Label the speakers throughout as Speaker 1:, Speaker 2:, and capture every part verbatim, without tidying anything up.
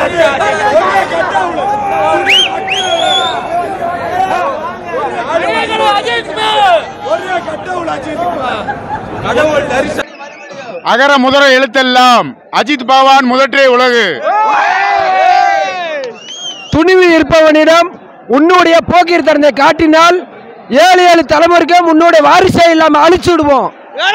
Speaker 1: அகர முதல எழுத்தெல்லாம் அஜித் பவான் முதற்றே உலகு.
Speaker 2: துணிவு இருப்பவனிடம் உன்னுடைய போக்கீர் தரத்தை காட்டினால் ஏழு ஏழு தலைமுறைக்கு உன்னுடைய வாரிசை இல்லாம அழிச்சு விடுவோம்.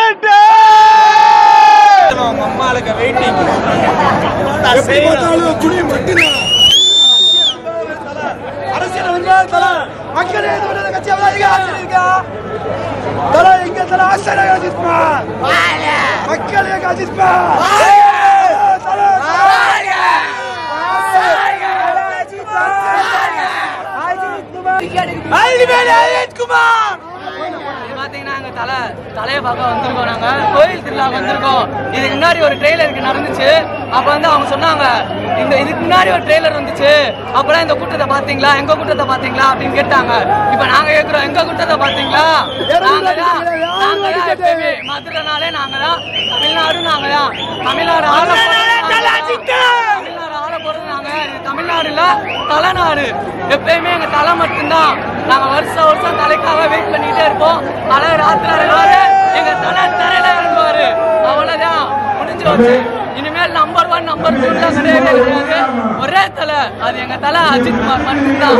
Speaker 3: தலை தலையை பார்க்க வந்திருக்கோம். நாங்க கோயில் திருவிழா வந்திருக்கோம். இதுக்கு முன்னாடி ஒரு ட்ரெய்லருக்கு நடந்துச்சு. அப்ப வந்து அவங்க சொன்னாங்க இந்த இதுக்கு முன்னாடி ஒரு ட்ரெய்லர் வந்துச்சு, அப்பதான் இந்த கூட்டத்தை பாத்தீங்களா, எங்க கூட்டத்தை பாத்தீங்களா அப்படின்னு கேட்டாங்க. இப்ப நாங்க கேக்குறோம், எங்க கூட்டத்தை பாத்தீங்களா? நாங்க தான் நாங்க தான் எப்பயுமே மதுரைனாலே நாங்க தான், தமிழ்நாடு நாங்க தான், தமிழ்நாடு ஆள தமிழ்நாடு ஆள போறது நாங்க. தமிழ்நாடுல தலைநாடு, எப்பயுமே எங்க தலை மட்டும்தான். நாங்க வருஷம் வருஷம் தலைக்காக வெயிட் பண்ணிட்டே இருப்போம். தலை ராத்திரி எங்க தலை தரையில இறங்குவாரு, அவ்வளவுதான் முடிஞ்சு வச்சு. இனிமேல் நம்பர் ஒன் நம்பர் டூ கிடையவே கிடையாது, ஒரே தலை, அது எங்க தலை அஜித் குமார் மட்டும்தான்.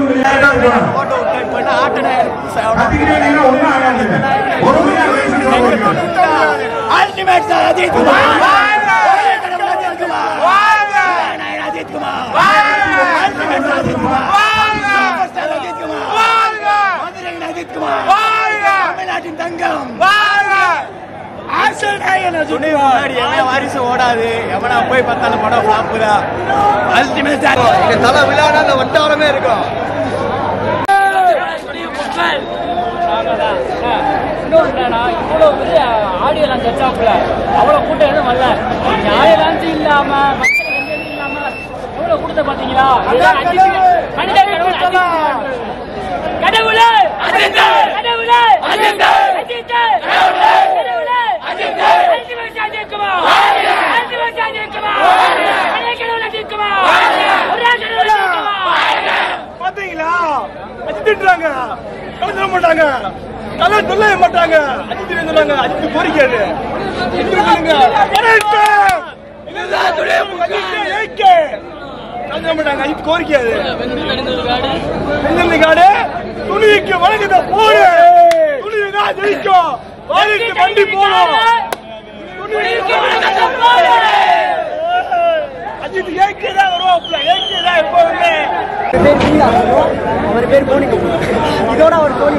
Speaker 4: வாரிசு ஓடாது, எவனா போய் பார்த்தாலும் படம் ஃபிளாப்புதா. அல்டிமேட் தலை விழானா அந்த வட்டாரமே இருக்கும்.
Speaker 3: இவ்வளவு பெரிய ஆடியோ லான்ச் வச்சாப்புல அவ்வளவு கூட்டம் எதுவும் வரல. ஆடியோ லான்ச் இல்லாம இல்லாம எவ்வளவு கூட்டத்தை பாத்தீங்களா? கடவுளே கடவுளே
Speaker 4: பாத்தீங்களா? அஜித்றாங்க, கலந்துட மாட்டாங்க, கலை சொல்ல மாட்டாங்க. அஜித் சொன்னாங்க, அஜித் கோரிக்கை அஜித் கோரிக்கை காடு துணிக்கு வழங்குத போடு, துணிதான் ஜெயிக்கும், வாரிசு வண்டி போடும். அஜித் ஏகேதான் வருவாப்ல, ஏகேதான் எப்பவுமே.
Speaker 2: அவர் பேர் தோனி, இதோட அவர் தோனி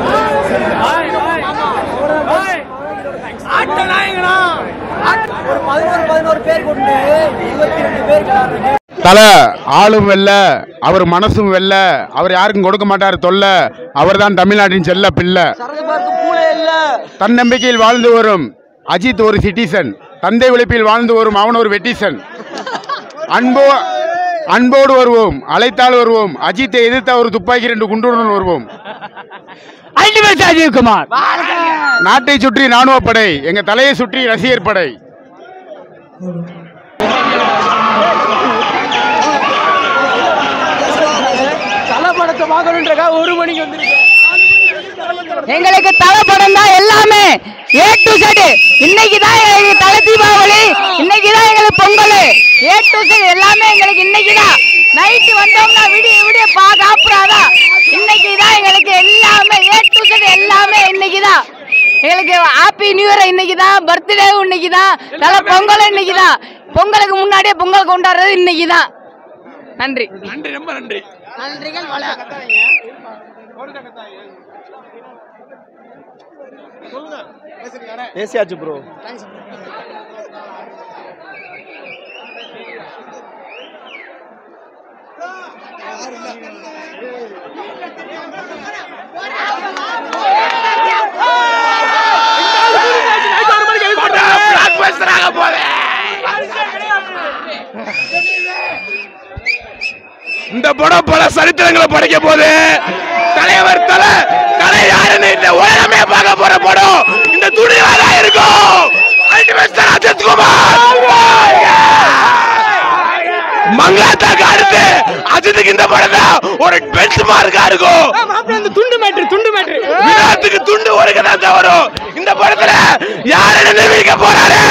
Speaker 4: ஆட்ட நாயகனா
Speaker 2: ஒரு பதினோரு பதினோரு பேர் கொண்டு இருபத்தி ரெண்டு பேர்.
Speaker 1: தலை ஆளும் வெல்ல, அவர் மனசும் வெல்ல, அவர் யாருக்கும் கொடுக்க மாட்டார் தொல்ல. அவர் தான் தமிழ்நாட்டின் செல்ல பிள்ளை. தன்னம்பிக்கையில் வாழ்ந்து வரும் அஜித் ஒரு சிட்டிசன், தந்தை உழைப்பில் வாழ்ந்து வரும் அவன் ஒரு வெட்டிசன். அன்போ அன்போடு வருவோம், அழைத்தால் வருவோம், அஜித்தை எதிர்த்த ஒரு துப்பாக்கி ரெண்டு குண்டுடன் வருவோம்.
Speaker 2: அஜித் குமார்
Speaker 1: நாட்டை சுற்றி ராணுவ படை, எங்க தலையை சுற்றி ரசிகர் படை.
Speaker 2: தலைப்படத்தை பார்க்கணுன்றக்கா ஒரு மணிக்கு வந்துருக்கு.
Speaker 5: எங்களுக்கு தலை படம் தான் எல்லாமே, ஏ டு செட். இன்னைக்கு தான் எங்களுக்கு தலை தீபாவளி, இன்னைக்கு தான் எங்களுக்கு பொங்கல், ஏ டு செட் எல்லாமே எங்களுக்கு இன்னைக்கு தான். நைட்டு வந்தோம்னா விடிய விடிய பாக்காப்புறாதான். இன்னைக்கு தான் எங்களுக்கு எல்லாமே ஏ டு செட் எல்லாமே இன்னைக்கு தான். எங்களுக்கு ஹாப்பி நியூ இயர் இன்னைக்கு தான், பர்த்டே இன்னைக்கு தான், தலை பொங்கல் இன்னைக்கு தான். பொங்கலுக்கு முன்னாடியே பொங்கல் கொண்டாடுறது இன்னைக்கு தான். நன்றி
Speaker 4: நன்றி, ரொம்ப நன்றி.
Speaker 5: நன்றிகள்.
Speaker 2: பேசியாச்சு ப்ரோ.
Speaker 4: இந்த படம் பல சரித்திரங்களை படைக்க போது. தலைவர் தலை தலை யாருன்னு இந்த உலகமே பார்க்க போற படம் இந்த துணிவாதான் இருக்கும். அஜித் குமார் மங்காத்தா தலைவருக்கு இந்த படம் தான் ஒரு பெஞ்ச் மார்க்கா இருக்கும்.
Speaker 2: துண்டு மேட்ரு துண்டு மேட்ரு
Speaker 4: வினோத்துக்கு துண்டு ஒரு கதை தான் வரும். இந்த படத்துல யாரை நிரூபிக்க போறாரு?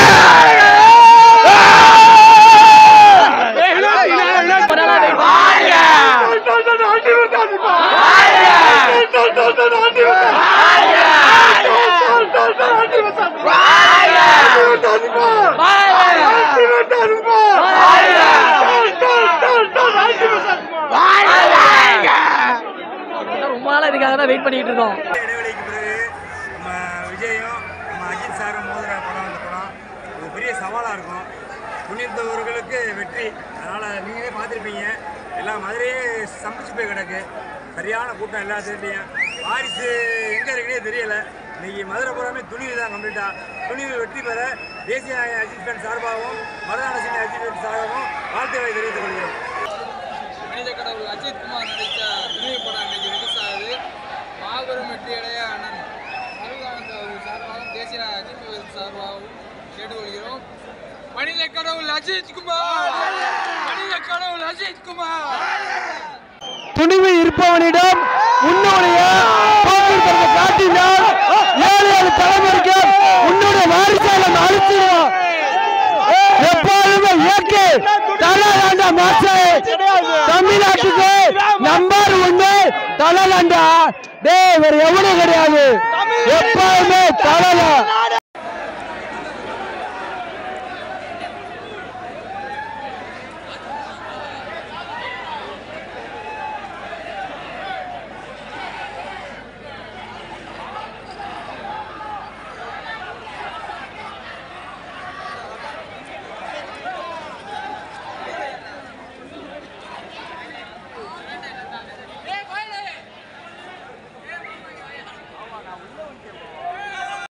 Speaker 3: ரொம்ப நாளா இதுக்காக தான் வெயிட் பண்ணிட்டு இருக்கோம்.
Speaker 6: இடைவெளிக்கு பிறகு நம்ம விஜயும் நம்ம அஜித் சாரும் மோதிர படம் இந்த படம் ஒரு பெரிய சவாலாக இருக்கும். துணிந்தவர்களுக்கு வெற்றி. அதனால் நீங்களே பார்த்துருப்பீங்க, எல்லாம் மதுரையே சமைச்சு போய் கிடக்கு. சரியான கூட்டம் எல்லா தேர்லையும். வாரிசு எங்கே இருக்குன்னே தெரியலை. இன்னைக்கு மதுரை பூராமே துணிவு தான் கம்ப்ளீட்டாக. துணிவு வெற்றி பெற தேசிய நாயகன் அஜித் ஃபேன் சார்பாகவும் மருதான சிங் அஜித் ஃபேன் சார்பாகவும் வாழ்த்துக்களை தெரிவித்துக் கொள்கிறோம்.
Speaker 7: மனித கடவுள் அஜித் குமார் நடித்த துணிவு படம் இன்னைக்கு ரிலீஸ் ஆகுது. மாபெரும் வெற்றியடைய அண்ணன் மருதானந்த அவர்கள் சார்பாகவும் தேசிய அஜித் சார்பாகவும் கேட்டுக்கொள்கிறோம். மனித கடவுள் அஜித் குமார், மனித கடவுள் அஜித் குமார்.
Speaker 2: துணிவு இருப்பவனிடம் உன்னுடைய போக்கிருக்கிறத காட்டினால் ஏழு ஏழு தலைமுறைக்கு உன்னுடைய வாரிசாலம் அழிச்சிடுவோம். எப்பொழுதுமே இயற்கை தலலாண்டா மாசே தமிழ்நாட்டுக்கு நம்பர் ஒண்ணு தலலாண்டா. டே வேற எவனும் கிடையாது. எப்பவுமே தலலா.